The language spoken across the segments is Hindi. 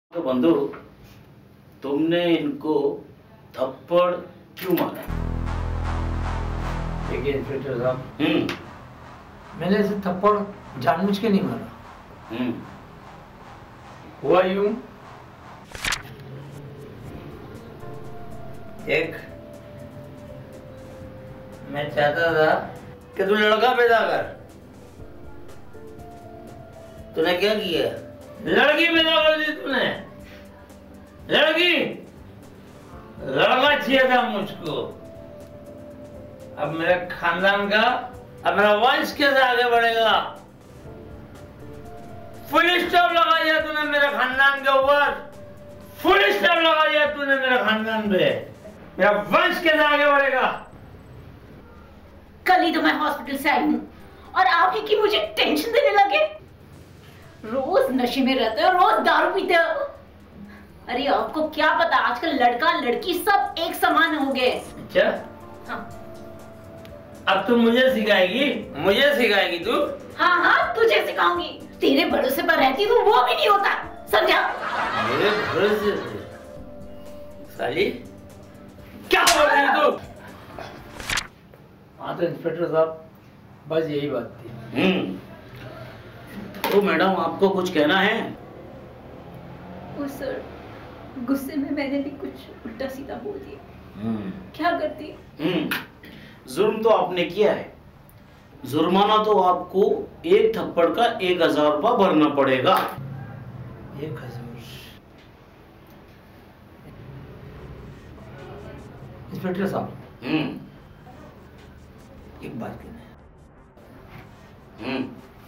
तो बंधु, तुमने इनको थप्पड़ क्यों मारा? देखिए इंस्पेक्टर साहब, मैंने इसे थप्पड़ जानबूझ के नहीं मारा। हुआ यूं, एक मैं चाहता था कि तू लड़का पैदा कर। तूने क्या किया? लड़की पैदा कर दी तूने। लड़की, लड़का चाहिए था मुझको। अब मेरे खानदान का, अब मेरा वंश कैसे आगे बढ़ेगा? फुल स्टॉप लगा दिया तूने मेरे खानदान के ऊपर। फुल स्टॉप लगा दिया तूने मेरे खानदान पे। मेरा वंश कैसे आगे बढ़ेगा? कल ही तो मैं हॉस्पिटल से आई हूँ और आप ही की मुझे टेंशन देने लगे। रोज नशे में रहते हो, रोज दारू पीते हो। अरे आपको क्या पता, आजकल लड़का लड़की सब एक समान हो गए। अच्छा, हाँ। अब तू मुझे सिखाएगी? मुझे सिखाएगी तू? हाँ हाँ, तुझे सिखाऊंगी। तेरे भरोसे पर रहती तो वो भी नहीं होता, समझा? मेरे भरोसे से? साली क्या बोल रही तू? हाँ तो इंस्पेक्टर साहब, बस यही बात थी। तो मैडम, आपको कुछ कहना है? ओ सर, गुस्से में मैंने भी कुछ उल्टा सीधा बोल दिया। क्या करती? जुर्म तो आपने किया है। जुर्माना तो आपको एक थप्पड़ का 1000 रुपया भरना पड़ेगा। 1000? इंस्पेक्टर साहब, एक बात कहना है।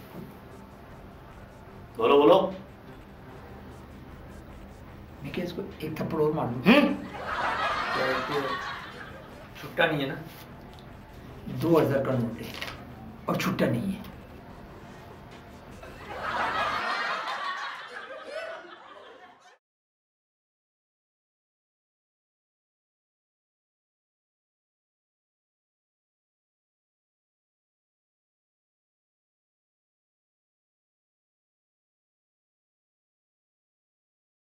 बोलो बोलो। मैं क्या इसको एक थप्पड़ और मार दूं? छुट्टा नहीं है ना? 2000 का नोट है और छुट्टा नहीं है।